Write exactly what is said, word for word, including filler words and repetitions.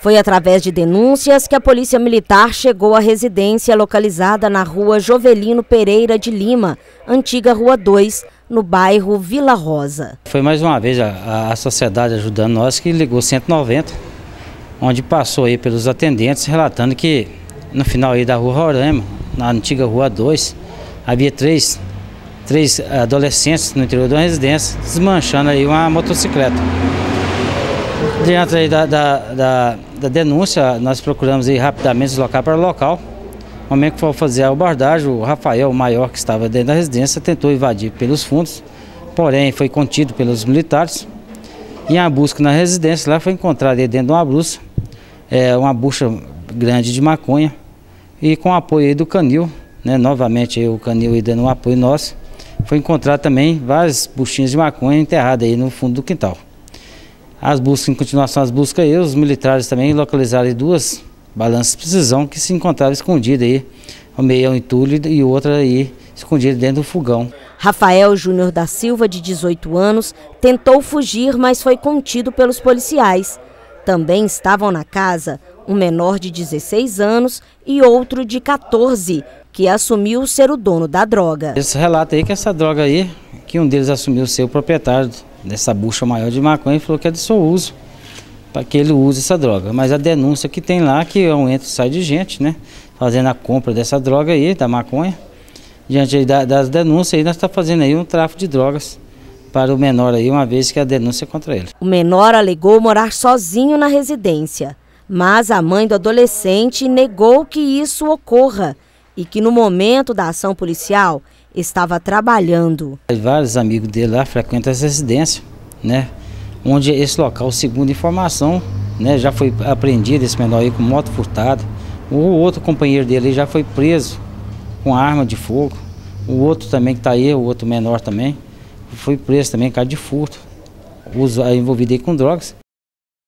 Foi através de denúncias que a Polícia Militar chegou à residência localizada na rua Jovelino Pereira de Lima, antiga Rua dois, no bairro Vila Rosa. Foi mais uma vez a, a sociedade ajudando nós que ligou cento e noventa, onde passou aí pelos atendentes relatando que no final aí da Rua Roraima, na antiga Rua dois, havia três, três adolescentes no interior de uma residência desmanchando aí uma motocicleta. Diante aí da, da, da, da denúncia, nós procuramos ir rapidamente deslocar para o local. No momento que foi fazer a abordagem, o Rafael, o maior que estava dentro da residência, tentou invadir pelos fundos, porém foi contido pelos militares. E a busca na residência lá foi encontrada dentro de uma bruxa, é, uma bucha grande de maconha, e com o apoio aí do canil, né, novamente aí o canil aí dando um apoio nosso, foi encontrado também várias buchinhas de maconha enterradas aí no fundo do quintal. As buscas, em continuação às buscas aí, os militares também localizaram aí duas balanças de precisão que se encontravam escondidas aí, o meio ao entulho e outra aí escondida dentro do fogão. Rafael Júnior da Silva, de dezoito anos, tentou fugir, mas foi contido pelos policiais. Também estavam na casa um menor de dezesseis anos e outro de quatorze, que assumiu ser o dono da droga. Esse relato aí que essa droga aí, que um deles assumiu ser o proprietário dessa bucha maior de maconha e falou que é de seu uso, para que ele use essa droga. Mas a denúncia que tem lá, que é um entra e sai de gente, né, fazendo a compra dessa droga aí, da maconha. Diante aí da, das denúncias, aí nós estamos fazendo aí um tráfico de drogas para o menor aí, uma vez que a denúncia é contra ele. O menor alegou morar sozinho na residência, mas a mãe do adolescente negou que isso ocorra e que no momento da ação policial estava trabalhando. Vários amigos dele lá frequentam essa residência, né, onde esse local, segundo informação, né, já foi apreendido esse menor aí com moto furtada. O outro companheiro dele já foi preso com arma de fogo. O outro também que está aí, o outro menor também, foi preso também, cara de furto, uso, envolvido aí com drogas.